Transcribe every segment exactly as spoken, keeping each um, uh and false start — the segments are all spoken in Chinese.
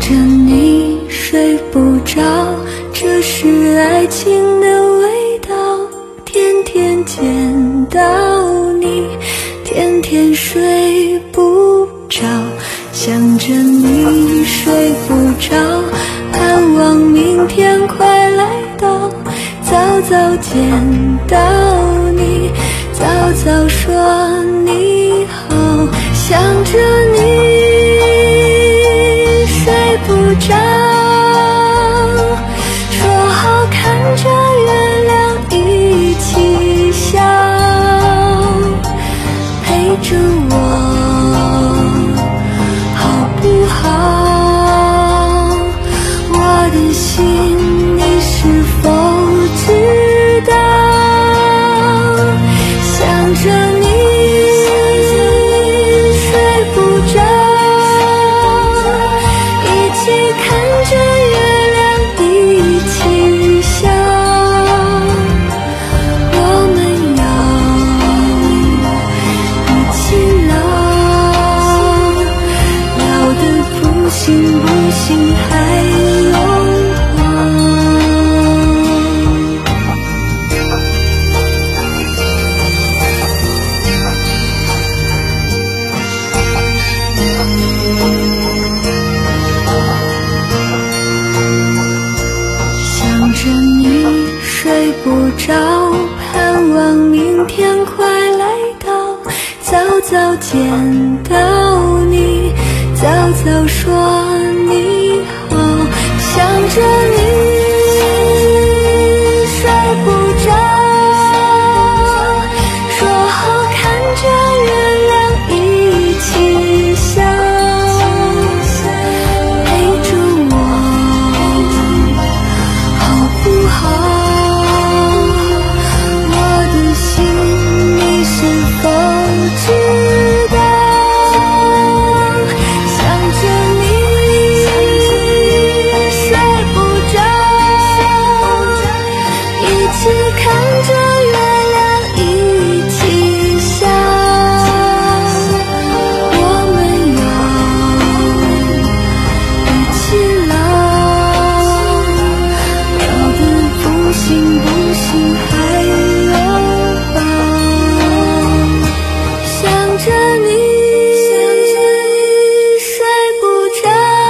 着你睡不着，这是爱情的味道。天天见到你，天天睡不着，想着你睡不着，盼望明天快来到，早早见到你，早早说你好，想着你睡不着，说好看着月亮一起笑，陪着我好不好？我的心你是否知道？想着你睡不着，一起看着月亮一起笑，我们要一起老，老得不行不行还拥想着你睡不着，盼望明天快来到，早早见到你，早早说你好，想着你睡不着，说好看着月亮一起笑，陪着我好不好？我的心你是否知道？想着你睡不着，一起看着月亮一起笑，我们要一起老，老得不行不行还拥抱，想着你睡不着，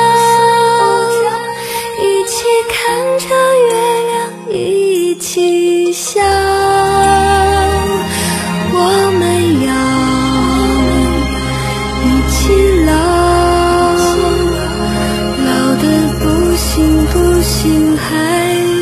一起看着月亮一起笑，我们要一起老，老得不行不行还